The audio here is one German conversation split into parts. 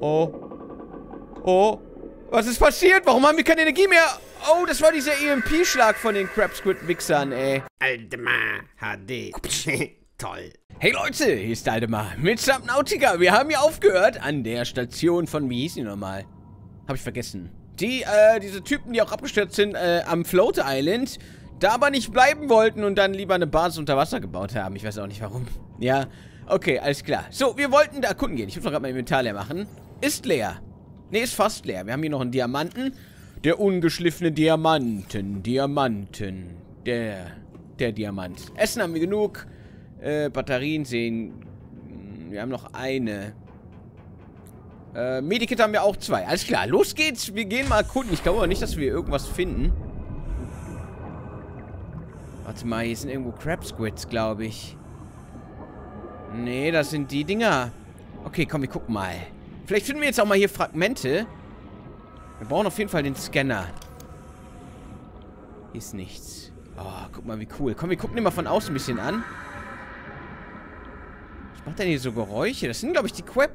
Oh. Oh. Was ist passiert? Warum haben wir keine Energie mehr? Oh, das war dieser EMP-Schlag von den Crab Squid-Wichsern, ey. Aldemar HD. Toll. Hey Leute, hier ist Aldemar mit Subnautica. Wir haben hier aufgehört an der Station von, wie hieß die nochmal? Hab ich vergessen. Diese Typen, die auch abgestürzt sind am Float Island, da aber nicht bleiben wollten und dann lieber eine Basis unter Wasser gebaut haben. Ich weiß auch nicht warum. Ja, okay, alles klar. So, wir wollten da erkunden gehen. Ich muss noch gerade mein Inventar leer machen. Ist leer. Ne, ist fast leer. Wir haben hier noch einen Diamanten. Der ungeschliffene Diamanten. Der Diamant. Essen haben wir genug. Batterien sehen. Wir haben noch eine. Medikit haben wir auch 2. Alles klar, los geht's. Wir gehen mal erkunden. Ich glaube aber nicht, dass wir irgendwas finden. Warte mal, hier sind irgendwo Crab Squids, glaube ich. Nee, das sind die Dinger. Okay, komm, wir gucken mal. Vielleicht finden wir jetzt auch mal hier Fragmente. Wir brauchen auf jeden Fall den Scanner. Hier ist nichts. Oh, guck mal, wie cool. Komm, wir gucken den mal von außen ein bisschen an. Was macht denn hier so Geräusche? Das sind, glaube ich, die Crab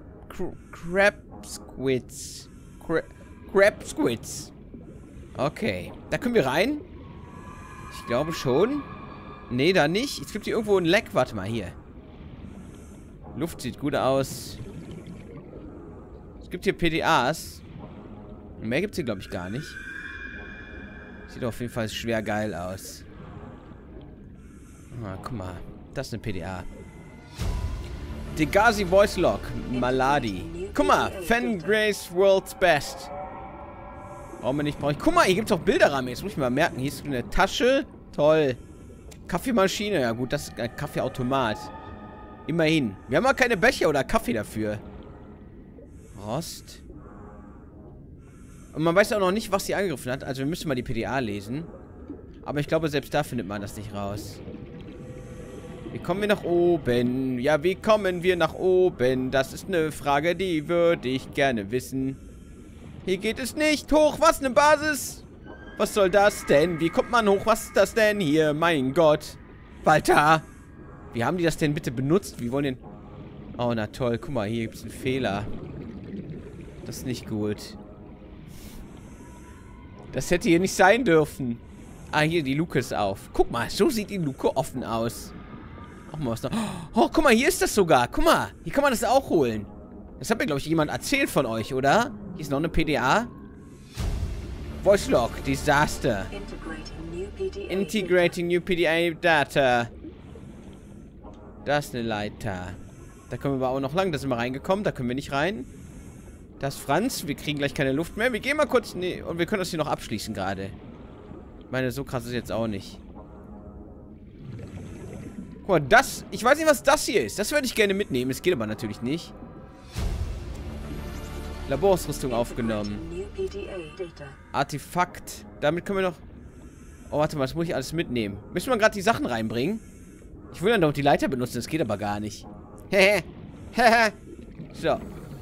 Squids. Crab Squids. Okay. Da können wir rein. Ich glaube schon. Nee, da nicht. Es gibt hier irgendwo ein Leck. Warte mal, hier. Luft sieht gut aus. Es gibt hier PDAs. Mehr gibt es hier, glaube ich, gar nicht. Sieht auf jeden Fall schwer geil aus. Ah, guck mal. Das ist eine PDA. Degazi Voice Lock. Maladi. Guck mal. Fengrace World's Best. Brauchen wir nicht. Guck mal, hier gibt es auch Bilderrahmen. Jetzt muss ich mal merken. Hier ist eine Tasche. Toll. Kaffeemaschine. Ja gut, das ist ein Kaffeeautomat. Immerhin. Wir haben aber keine Becher oder Kaffee dafür. Rost. Und man weiß auch noch nicht, was sie angegriffen hat. Also wir müssen mal die PDA lesen. Aber ich glaube, selbst da findet man das nicht raus. Wie kommen wir nach oben? Ja, wie kommen wir nach oben? Das ist eine Frage, die würde ich gerne wissen. Hier geht es nicht hoch. Was, eine Basis? Was soll das denn? Wie kommt man hoch? Was ist das denn hier? Mein Gott. Walter. Wie haben die das denn bitte benutzt? Wir wollen den... Oh, na toll. Guck mal, hier gibt es einen Fehler. Das ist nicht gut. Das hätte hier nicht sein dürfen. Ah, hier, die Luke ist auf. Guck mal, so sieht die Luke offen aus. Auch mal was noch. Oh, guck mal, hier ist das sogar. Guck mal, hier kann man das auch holen. Das hat mir, glaube ich, jemand erzählt von euch, oder? Hier ist noch eine PDA. Voice Lock, Disaster. Integrating new PDA Data. Das ist eine Leiter. Da können wir aber auch noch lang. Da sind wir reingekommen. Da können wir nicht rein. Das ist Franz. Wir kriegen gleich keine Luft mehr. Wir gehen mal kurz... Nee, und wir können das hier noch abschließen gerade. Ich meine, so krass ist es jetzt auch nicht. Guck mal, das... Ich weiß nicht, was das hier ist. Das würde ich gerne mitnehmen. Das geht aber natürlich nicht. Laborausrüstung aufgenommen. Artefakt. Damit können wir noch... Oh, warte mal. Das muss ich alles mitnehmen. Müssen wir gerade die Sachen reinbringen? Ich will dann doch die Leiter benutzen. Das geht aber gar nicht. Hehe. Hehe. So.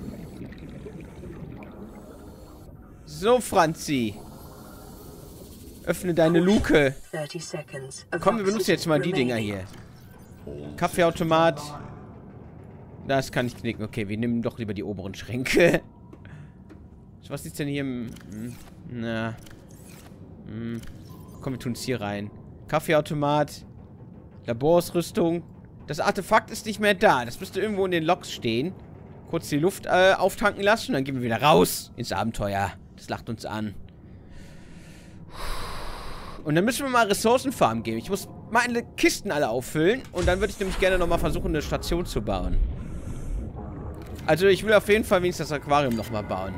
So, Franzi. Öffne deine Luke. Komm, wir benutzen jetzt mal die Dinger hier. Kaffeeautomat. Das kann ich knicken. Okay, wir nehmen doch lieber die oberen Schränke. Was ist denn hier im... Na. Komm, wir tun es hier rein. Kaffeeautomat. Laborausrüstung. Das Artefakt ist nicht mehr da. Das müsste irgendwo in den Loks stehen. Kurz die Luft auftanken lassen. Dann gehen wir wieder raus ins Abenteuer. Das lacht uns an. Und dann müssen wir mal Ressourcenfarmen gehen. Ich muss meine Kisten alle auffüllen. Und dann würde ich nämlich gerne nochmal versuchen, eine Station zu bauen. Also ich will auf jeden Fall wenigstens das Aquarium nochmal bauen.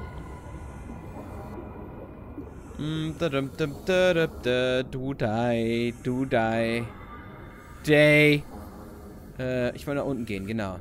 Du die. Day. Ich will nach unten gehen, genau.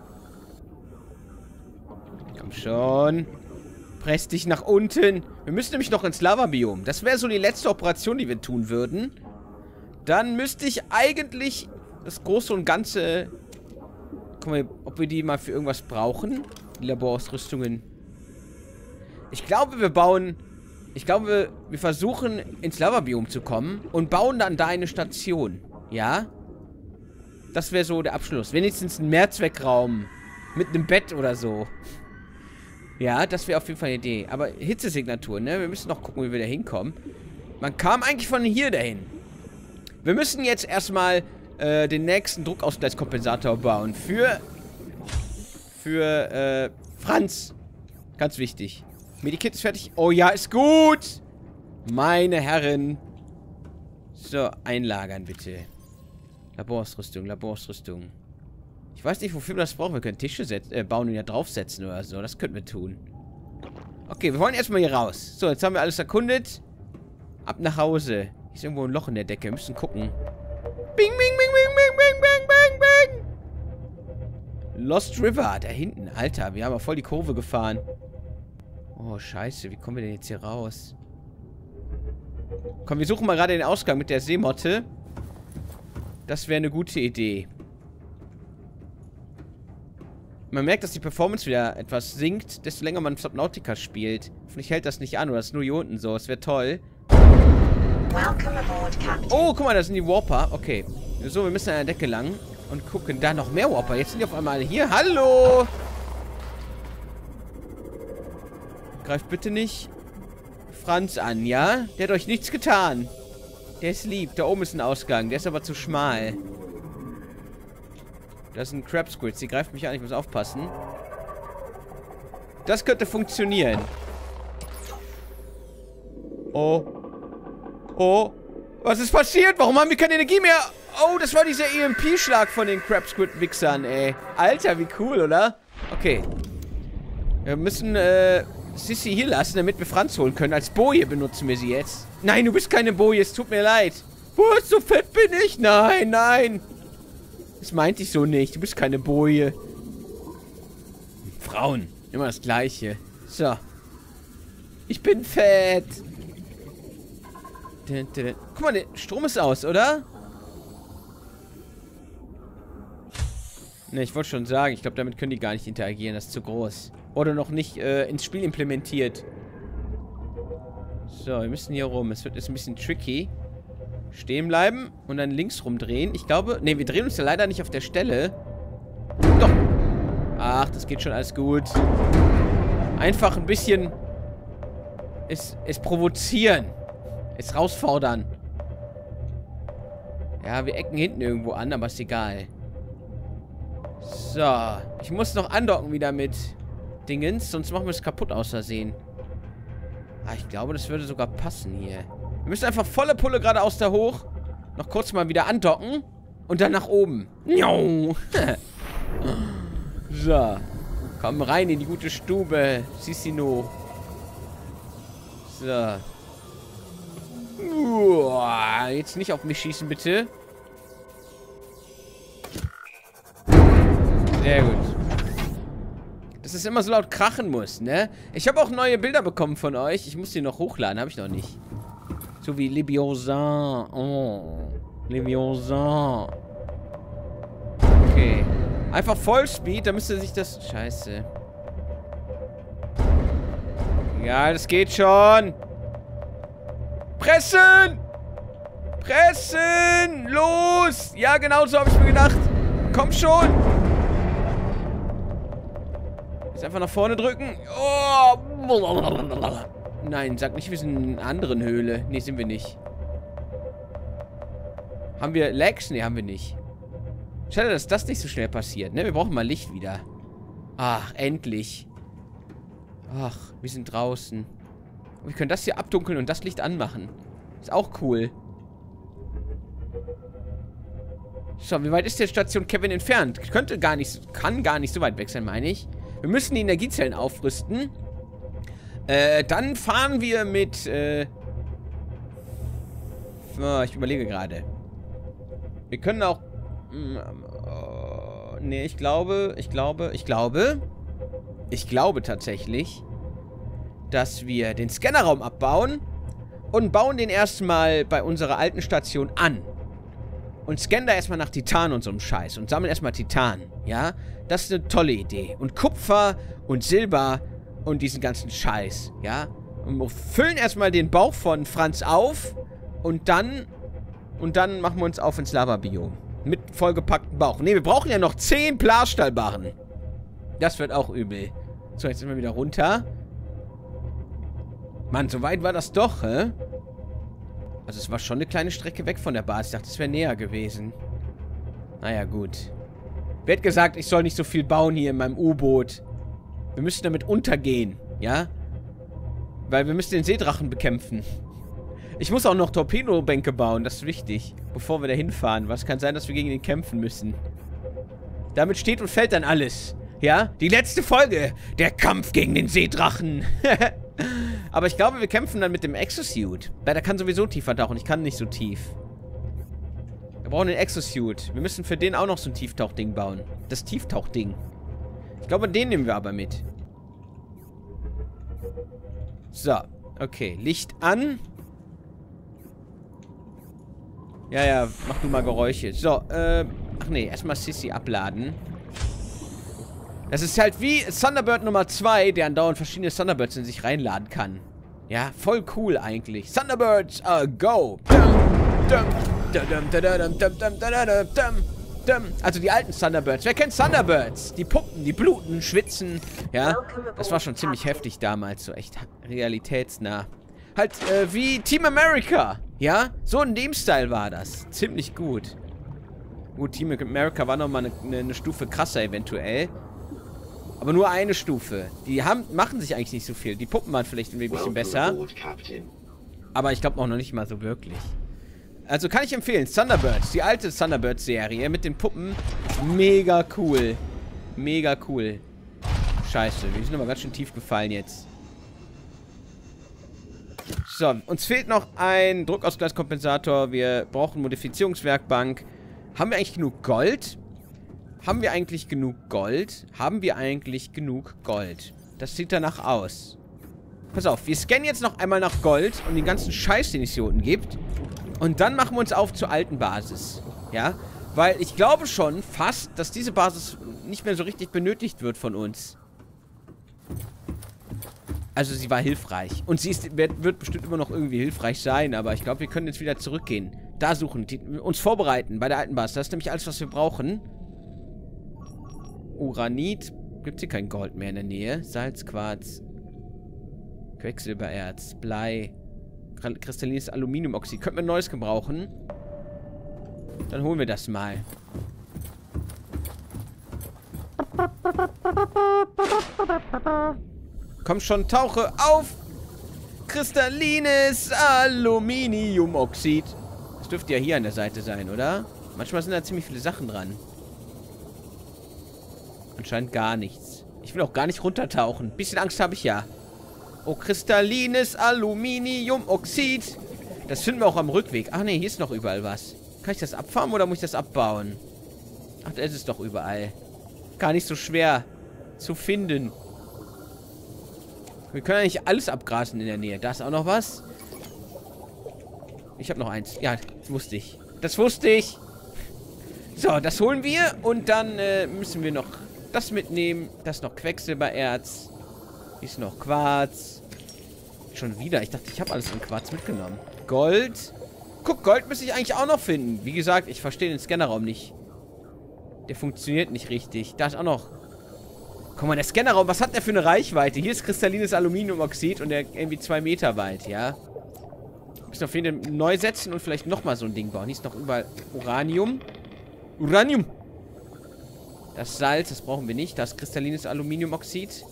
Komm schon. Press dich nach unten. Wir müssen nämlich noch ins Lava-Biom. Das wäre so die letzte Operation, die wir tun würden. Dann müsste ich eigentlich das Große und Ganze... Guck mal, ob wir die mal für irgendwas brauchen. Die Laborausrüstungen. Ich glaube, wir bauen... Ich glaube, wir versuchen ins Lava-Biom zu kommen und bauen dann da eine Station. Ja? Das wäre so der Abschluss. Wenigstens ein Mehrzweckraum mit einem Bett oder so. Ja, das wäre auf jeden Fall eine Idee. Aber Hitzesignatur, ne? Wir müssen noch gucken, wie wir da hinkommen. Man kam eigentlich von hier dahin. Wir müssen jetzt erstmal den nächsten Druckausgleichskompensator bauen. Für Franz. Ganz wichtig. Medikit ist fertig. Oh ja, ist gut. Meine Herren. So, einlagern bitte. Laborausrüstung, Laborausrüstung. Ich weiß nicht, wofür wir das brauchen. Wir können Tische bauen und ja draufsetzen oder so. Das könnten wir tun. Okay, wir wollen erstmal hier raus. So, jetzt haben wir alles erkundet. Ab nach Hause. Hier ist irgendwo ein Loch in der Decke. Wir müssen gucken. Bing, bing, bing, bing, bing, bing, bing, bing, bing. Lost River, da hinten. Alter, wir haben ja voll die Kurve gefahren. Oh, scheiße. Wie kommen wir denn jetzt hier raus? Komm, wir suchen mal gerade den Ausgang mit der Seemotte. Das wäre eine gute Idee. Man merkt, dass die Performance wieder etwas sinkt, desto länger man Subnautica spielt. Hoffentlich hält das nicht an, oder ist nur hier unten so. Das wäre toll. Oh, guck mal, da sind die Warper. Okay. So, wir müssen an der Decke lang und gucken. Da noch mehr Warper. Jetzt sind die auf einmal hier. Hallo! Greift bitte nicht Franz an, ja? Der hat euch nichts getan. Der ist lieb. Da oben ist ein Ausgang. Der ist aber zu schmal. Das sind Crab Squids. Die greift mich an. Ich muss aufpassen. Das könnte funktionieren. Oh. Oh. Was ist passiert? Warum haben wir keine Energie mehr? Oh, das war dieser EMP-Schlag von den Crab Squid-Wichsern, ey. Alter, wie cool, oder? Okay. Wir müssen, Sissy hier lassen, damit wir Franz holen können. Als Boje benutzen wir sie jetzt. Nein, du bist keine Boje. Es tut mir leid. Was? So fett bin ich? Nein, nein. Das meinte ich so nicht. Du bist keine Boje. Frauen. Immer das Gleiche. So. Ich bin fett. Guck mal, der Strom ist aus, oder? Ne, ich wollte schon sagen, ich glaube, damit können die gar nicht interagieren. Das ist zu groß. Oder noch nicht ins Spiel implementiert. So, wir müssen hier rum. Es wird jetzt ein bisschen tricky. Stehen bleiben und dann links rumdrehen. Ich glaube... Ne, wir drehen uns ja leider nicht auf der Stelle. Doch. Ach, das geht schon alles gut. Einfach ein bisschen... Es provozieren. Es herausfordern. Ja, wir ecken hinten irgendwo an, aber ist egal. So. Ich muss noch andocken wieder mit Dingens, sonst machen wir es kaputt aus Versehen. Ah, ich glaube, das würde sogar passen hier. Wir müssen einfach volle Pulle geradeaus da hoch. Noch kurz mal wieder andocken. Und dann nach oben. So. Komm rein in die gute Stube. Sissino. So. Jetzt nicht auf mich schießen, bitte. Sehr gut. Dass es immer so laut krachen muss, ne? Ich habe auch neue Bilder bekommen von euch. Ich muss die noch hochladen. Habe ich noch nicht. So wie Libiosan. Oh. Libiosan. Okay. Einfach Vollspeed, da müsste sich das... Scheiße. Ja, das geht schon. Pressen! Pressen! Los! Ja, genau so habe ich mir gedacht. Komm schon! Jetzt einfach nach vorne drücken. Oh! Nein, sag nicht, wir sind in einer anderen Höhle. Nee, sind wir nicht. Haben wir Lags? Nee, haben wir nicht. Schade, dass das nicht so schnell passiert, ne? Wir brauchen mal Licht wieder. Ach, endlich. Ach, wir sind draußen. Und wir können das hier abdunkeln und das Licht anmachen. Ist auch cool. So, wie weit ist der Station Kevin entfernt? Kann gar nicht so weit weg sein, meine ich. Wir müssen die Energiezellen aufrüsten. Dann fahren wir mit, ich überlege gerade. Wir können auch... nee, ich glaube tatsächlich, dass wir den Scannerraum abbauen und bauen den erstmal bei unserer alten Station an. Und scannen da erstmal nach Titan und so einem Scheiß und sammeln erstmal Titan, ja? Das ist eine tolle Idee. Und Kupfer und Silber und diesen ganzen Scheiß, ja? Und wir füllen erstmal den Bauch von Franz auf und dann machen wir uns auf ins Lava-Biom. Mit vollgepacktem Bauch. Ne, wir brauchen ja noch 10 Blasstahlbarren. Das wird auch übel. So, jetzt sind wir wieder runter. Mann, so weit war das doch, hä? Also es war schon eine kleine Strecke weg von der Basis. Ich dachte, es wäre näher gewesen. Naja, gut. Wer hat gesagt, ich soll nicht so viel bauen hier in meinem U-Boot? Wir müssen damit untergehen, ja? Weil wir müssen den Seedrachen bekämpfen. Ich muss auch noch Torpedobänke bauen, das ist wichtig. Bevor wir da hinfahren. Was kann sein, dass wir gegen ihn kämpfen müssen. Damit steht und fällt dann alles. Ja? Die letzte Folge. Der Kampf gegen den Seedrachen. Aber ich glaube, wir kämpfen dann mit dem Exosuit. Weil der kann sowieso tiefer tauchen. Ich kann nicht so tief. Wir brauchen den Exosuit. Wir müssen für den auch noch so ein Tieftauchding bauen. Das Tieftauchding. Ich glaube, den nehmen wir aber mit. So. Okay. Licht an. Ja, mach du mal Geräusche. So, ach nee, erstmal Sissy abladen. Das ist halt wie Thunderbird Nummer 2, der andauernd verschiedene Thunderbirds in sich reinladen kann. Ja, voll cool eigentlich. Thunderbirds, go! Also die alten Thunderbirds. Wer kennt Thunderbirds? Die Puppen, die bluten, schwitzen. Ja, das war schon ziemlich heftig damals. So echt realitätsnah. Halt, wie Team America. Ja, so in dem Style war das. Ziemlich gut. Gut, Team America war nochmal eine Stufe krasser eventuell. Aber nur eine Stufe. Die machen sich eigentlich nicht so viel. Die Puppen waren vielleicht ein bisschen besser. Aber ich glaube auch noch nicht mal so wirklich. Also kann ich empfehlen, Thunderbirds, die alte Thunderbirds-Serie mit den Puppen. Mega cool. Mega cool. Scheiße, wir sind aber ganz schön tief gefallen jetzt. So, uns fehlt noch ein Druckausgleichskompensator. Wir brauchen Modifizierungswerkbank. Haben wir eigentlich genug Gold? Haben wir eigentlich genug Gold? Haben wir eigentlich genug Gold? Das sieht danach aus. Pass auf, wir scannen jetzt noch einmal nach Gold und den ganzen Scheiß, den es hier unten gibt. Und dann machen wir uns auf zur alten Basis. Ja? Weil ich glaube schon fast, dass diese Basis nicht mehr so richtig benötigt wird von uns. Also sie war hilfreich. Und sie wird bestimmt immer noch irgendwie hilfreich sein. Aber ich glaube, wir können jetzt wieder zurückgehen. Da suchen, uns vorbereiten bei der alten Basis. Das ist nämlich alles, was wir brauchen. Uranit. Gibt es hier kein Gold mehr in der Nähe. Salz, Quarz. Quecksilbererz. Blei. Kristallines Aluminiumoxid. Könnten wir Neues gebrauchen. Dann holen wir das mal. Komm schon, tauche auf! Kristallines Aluminiumoxid. Das dürfte ja hier an der Seite sein, oder? Manchmal sind da ziemlich viele Sachen dran. Anscheinend gar nichts. Ich will auch gar nicht runtertauchen. Bisschen Angst habe ich ja. Oh, kristallines Aluminiumoxid. Das finden wir auch am Rückweg. Ach nee, hier ist noch überall was. Kann ich das abfarmen oder muss ich das abbauen? Ach, das ist doch überall. Gar nicht so schwer zu finden. Wir können eigentlich alles abgrasen in der Nähe. Da ist auch noch was. Ich habe noch eins. Ja, das wusste ich. Das wusste ich. So, das holen wir. Und dann müssen wir noch das mitnehmen. Das ist noch Quecksilbererz. Hier ist noch Quarz. Schon wieder. Ich dachte, ich habe alles in Quarz mitgenommen. Gold. Guck, Gold müsste ich eigentlich auch noch finden. Wie gesagt, ich verstehe den Scannerraum nicht. Der funktioniert nicht richtig. Da ist auch noch... Guck mal, der Scannerraum, was hat der für eine Reichweite? Hier ist kristallines Aluminiumoxid und der irgendwie 2 Meter weit, ja? Wir müssen auf jeden Fall neu setzen und vielleicht nochmal so ein Ding bauen. Hier ist noch überall Uranium. Uranium! Das Salz, das brauchen wir nicht. Das ist kristallines Aluminiumoxid.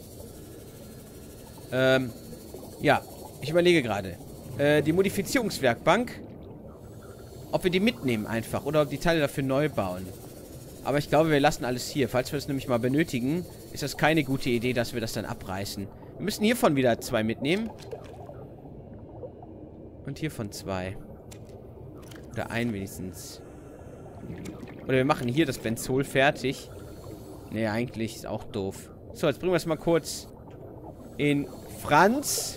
Ja, ich überlege gerade. Die Modifizierungswerkbank. Ob wir die mitnehmen einfach oder ob die Teile dafür neu bauen. Aber ich glaube, wir lassen alles hier. Falls wir es nämlich mal benötigen, ist das keine gute Idee, dass wir das dann abreißen. Wir müssen hiervon wieder 2 mitnehmen. Und hiervon 2. Oder 1 wenigstens. Oder wir machen hier das Benzol fertig. Nee, eigentlich ist auch doof. So, jetzt bringen wir es mal kurz in Franz.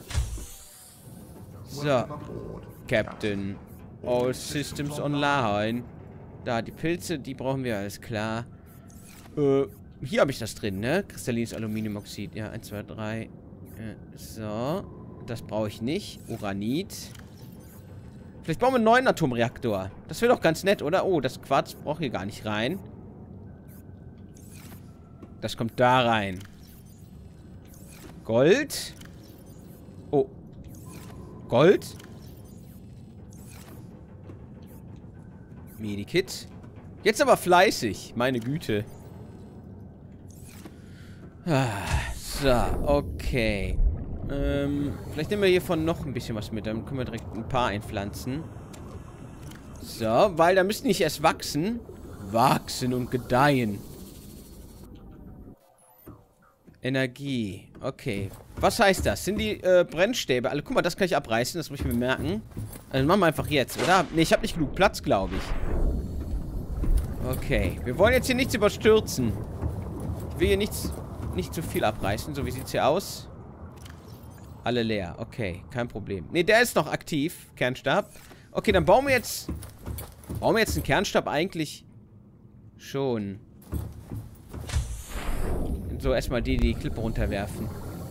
So. Captain. All Systems online. Da, die Pilze, die brauchen wir, alles klar. Hier habe ich das drin, ne? Kristallines Aluminiumoxid. Ja, 1, 2, 3. So. Das brauche ich nicht. Uranit. Vielleicht bauen wir einen neuen Atomreaktor. Das wäre doch ganz nett, oder? Oh, das Quarz braucht hier gar nicht rein. Das kommt da rein. Gold. Oh. Gold. Medikit. Jetzt aber fleißig. Meine Güte. So, okay. Vielleicht nehmen wir hiervon noch ein bisschen was mit. Dann können wir direkt ein paar einpflanzen. So, weil da müssen nicht erst wachsen. Wachsen und gedeihen. Energie. Okay. Was heißt das? Sind die Brennstäbe alle? Guck mal, das kann ich abreißen. Das muss ich mir merken. Also machen wir einfach jetzt, oder? Ne, ich habe nicht genug Platz, glaube ich. Okay. Wir wollen jetzt hier nichts überstürzen. Ich will hier nicht zu viel abreißen. So, wie sieht's hier aus? Alle leer. Okay, kein Problem. Ne, der ist noch aktiv. Kernstab. Okay, dann bauen wir jetzt... Brauchen wir jetzt einen Kernstab eigentlich schon? So, erstmal die Klippe runterwerfen.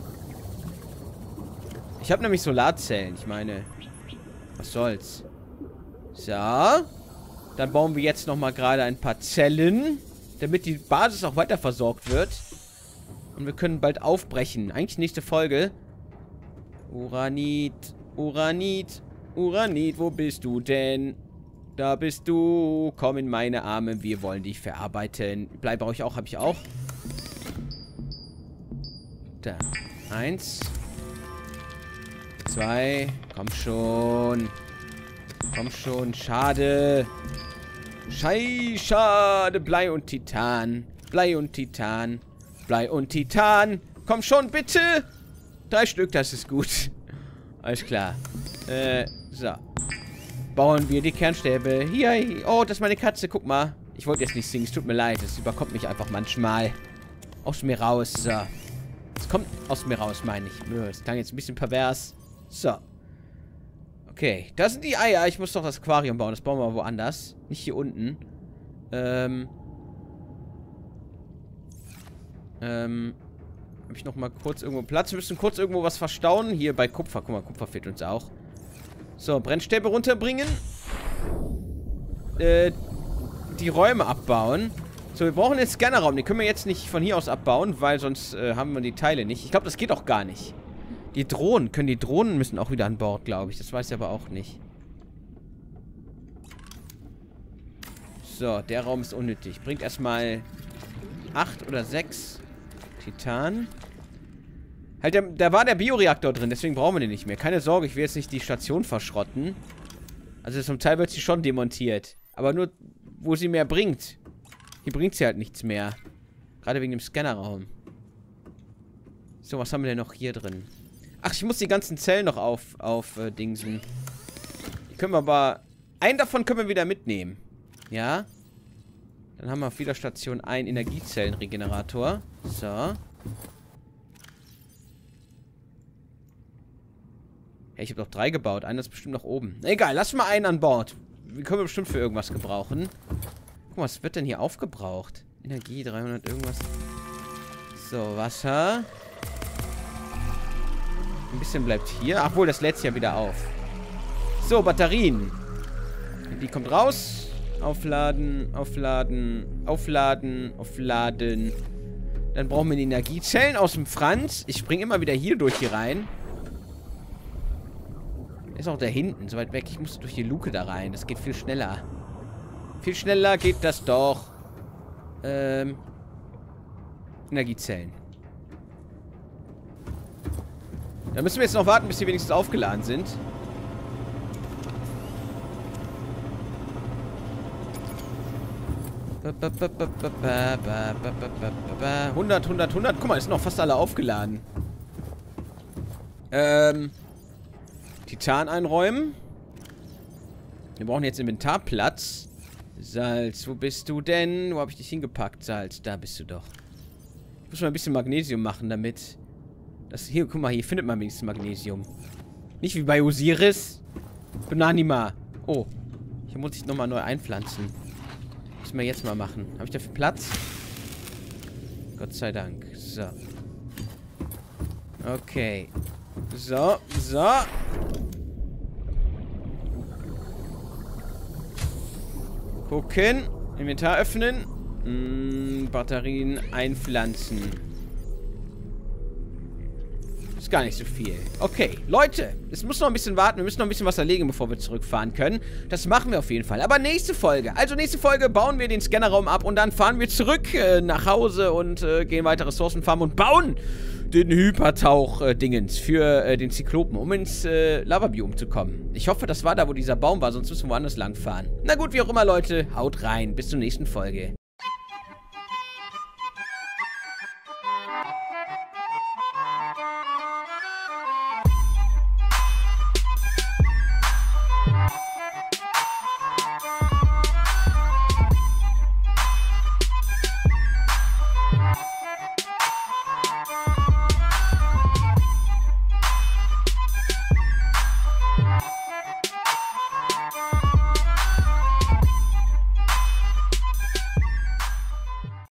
Ich habe nämlich Solarzellen. Ich meine, was soll's? So. Dann bauen wir jetzt nochmal gerade ein paar Zellen, damit die Basis auch weiter versorgt wird. Und wir können bald aufbrechen. Eigentlich nächste Folge. Uranit, Uranit, Uranit, wo bist du denn? Da bist du. Komm in meine Arme, wir wollen dich verarbeiten. Bleib euch auch, habe ich auch. Da. 1. 2. Komm schon. Komm schon. Schade. Schade. Blei und Titan. Blei und Titan. Blei und Titan. Komm schon, bitte. 3 Stück, das ist gut. Alles klar. So. Bauen wir die Kernstäbe. Hier. Oh, das ist meine Katze. Guck mal. Ich wollte jetzt nicht singen. Es tut mir leid. Es überkommt mich einfach manchmal. Aus mir raus. So. Es kommt aus mir raus, meine ich. Das klang jetzt ein bisschen pervers. So. Okay. Da sind die Eier. Ich muss doch das Aquarium bauen. Das bauen wir woanders. Nicht hier unten. Habe ich noch mal kurz irgendwo Platz? Wir müssen kurz irgendwo was verstauen. Hier bei Kupfer. Guck mal, Kupfer fehlt uns auch. So, Brennstäbe runterbringen. Die Räume abbauen. So, wir brauchen den Scannerraum. Den können wir jetzt nicht von hier aus abbauen, weil sonst haben wir die Teile nicht. Ich glaube, das geht auch gar nicht. Die Drohnen müssen auch wieder an Bord, glaube ich. Das weiß ich aber auch nicht. So, der Raum ist unnötig. Bringt erstmal 8 oder 6 Titan. Halt, da war der Bioreaktor drin, deswegen brauchen wir den nicht mehr. Keine Sorge, ich will jetzt nicht die Station verschrotten. Also zum Teil wird sie schon demontiert. Aber nur, wo sie mehr bringt. Hier bringt sie halt nichts mehr. Gerade wegen dem Scannerraum. So, was haben wir denn noch hier drin? Ach, ich muss die ganzen Zellen noch auf Dingsen. Die können wir aber... Einen davon können wir wieder mitnehmen. Ja. Dann haben wir auf jeder Station einen Energiezellenregenerator. So. Hey, ich habe doch 3 gebaut. Einer ist bestimmt noch oben. Egal, lass mal einen an Bord. Die können wir bestimmt für irgendwas gebrauchen. Guck mal, was wird denn hier aufgebraucht? Energie, 300 irgendwas. So, Wasser. Ein bisschen bleibt hier. Ach wohl, das lädt sich ja wieder auf. So, Batterien. Die kommt raus. Aufladen, aufladen, aufladen, aufladen. Dann brauchen wir die Energiezellen aus dem Franz. Ich springe immer wieder hier durch hier rein. Ist auch da hinten, so weit weg. Ich muss durch die Luke da rein. Das geht viel schneller. Viel schneller geht das doch. Energiezellen. Da müssen wir jetzt noch warten, bis die wenigstens aufgeladen sind. $100, 100, 100. Guck mal, ist noch fast alle aufgeladen. Titan einräumen. Wir brauchen jetzt Inventarplatz. Salz, wo bist du denn? Wo habe ich dich hingepackt, Salz? Da bist du doch. Ich muss mal ein bisschen Magnesium machen, damit... Das hier, guck mal, hier findet man wenigstens Magnesium. Nicht wie bei Osiris. Benanima. Oh. Hier muss ich nochmal neu einpflanzen. Müssen wir jetzt mal machen. Habe ich dafür Platz? Gott sei Dank. So. Okay. So, so. Gucken. Inventar öffnen. Batterien einpflanzen. gar nicht so viel. Okay, Leute, es muss noch ein bisschen warten. Wir müssen noch ein bisschen was erlegen, bevor wir zurückfahren können. Das machen wir auf jeden Fall. Aber nächste Folge. Also nächste Folge bauen wir den Scannerraum ab und dann fahren wir zurück nach Hause und gehen weiter Ressourcen farmen und bauen den Hypertauch-Dingens für den Zyklopen, um ins Lavabiom zu kommen. Ich hoffe, das war da, wo dieser Baum war, sonst müssen wir woanders lang fahren. Na gut, wie auch immer, Leute, haut rein. Bis zur nächsten Folge.